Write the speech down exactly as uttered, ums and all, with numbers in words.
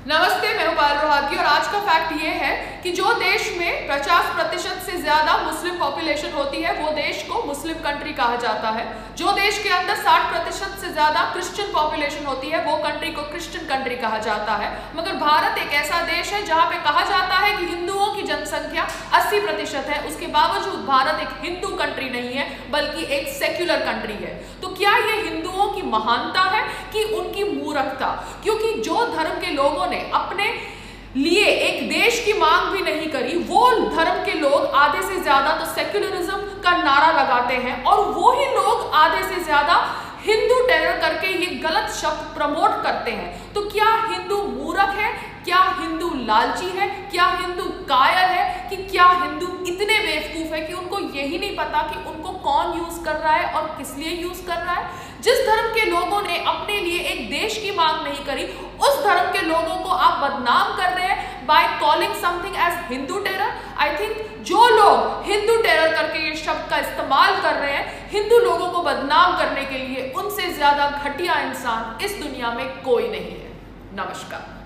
नमस्ते, मैं हूं पायल रोहातगी और आज का फैक्ट ये है कि जो देश में पचास प्रतिशत से ज्यादा मुस्लिम पॉपुलेशन होती है वो देश को मुस्लिम कंट्री कहा जाता है। जो देश के अंदर साठ प्रतिशत से ज्यादा क्रिश्चियन पॉपुलेशन होती है वो कंट्री को क्रिश्चियन कंट्री कहा जाता है। मगर भारत एक ऐसा देश है जहां पे कहा जाता है कि हिंदुओं की जनसंख्या अस्सी प्रतिशत है, उसके बावजूद भारत एक हिंदू कंट्री नहीं है बल्कि एक सेक्युलर कंट्री है। तो क्या ये हिंदुओं की महानता है कि उनकी मूर्खता? क्योंकि जो धर्म के लोगों ने अपने लिए एक देश की मांग भी नहीं करी, वो धर्म के लोग आधे से ज्यादा तो सेक्युलरिज्म का नारा लगाते हैं और वो ही लोग आधे से ज्यादा हिंदू टेरर करके ये गलत शब्द प्रमोट करते हैं। तो क्या हिंदू मूर्ख है? क्या हिंदू लालची है? क्या हिंदू कायर है? कि क्या हिंदू इतने बेवकूफ है कि उनको यही नहीं पता कि उनको कौन यूज कर रहा है और किस लिए यूज कर रहा है? जिस धर्म के लोगों ने अपने लिए एक देश की मांग नहीं करी, उस धर्म के लोगों को आप बदनाम कर रहे हैं by calling something as Hindu terror. I think जो लोग हिंदू टेरर करके ये शब्द का इस्तेमाल कर रहे हैं हिंदू लोगों को बदनाम करने के लिए, उनसे ज्यादा घटिया इंसान इस दुनिया में कोई नहीं है। नमस्कार।